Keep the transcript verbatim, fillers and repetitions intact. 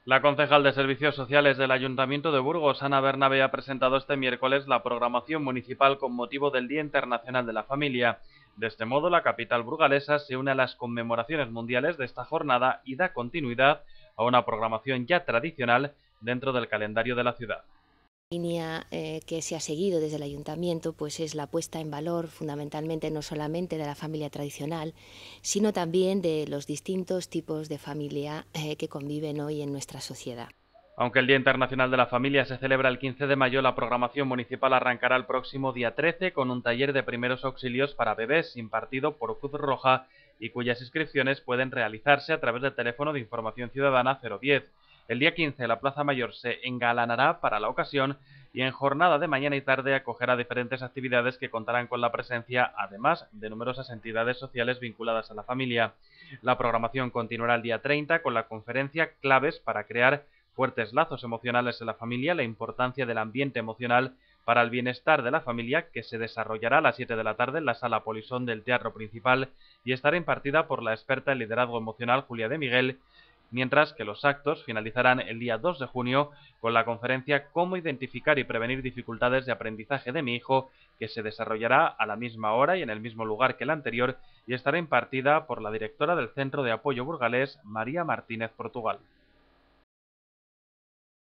La concejal de Servicios Sociales del Ayuntamiento de Burgos, Ana Bernabé, ha presentado este miércoles la programación municipal con motivo del Día Internacional de la Familia. De este modo, la capital burgalesa se une a las conmemoraciones mundiales de esta jornada y da continuidad a una programación ya tradicional dentro del calendario de la ciudad. La línea eh, que se ha seguido desde el Ayuntamiento pues es la puesta en valor fundamentalmente no solamente de la familia tradicional, sino también de los distintos tipos de familia eh, que conviven hoy en nuestra sociedad. Aunque el Día Internacional de la Familia se celebra el quince de mayo, la programación municipal arrancará el próximo día trece con un taller de primeros auxilios para bebés impartido por Cruz Roja y cuyas inscripciones pueden realizarse a través del teléfono de información ciudadana cero diez. El día quince la Plaza Mayor se engalanará para la ocasión y en jornada de mañana y tarde acogerá diferentes actividades que contarán con la presencia, además de numerosas entidades sociales vinculadas a la familia. La programación continuará el día treinta con la conferencia Claves para crear fuertes lazos emocionales en la familia, la importancia del ambiente emocional para el bienestar de la familia, que se desarrollará a las siete de la tarde en la sala Polisón del Teatro Principal y estará impartida por la experta en liderazgo emocional Julia de Miguel, mientras que los actos finalizarán el día dos de junio con la conferencia Cómo identificar y prevenir dificultades de aprendizaje de mi hijo, que se desarrollará a la misma hora y en el mismo lugar que la anterior y estará impartida por la directora del Centro de Apoyo Burgalés, María Martínez Portugal.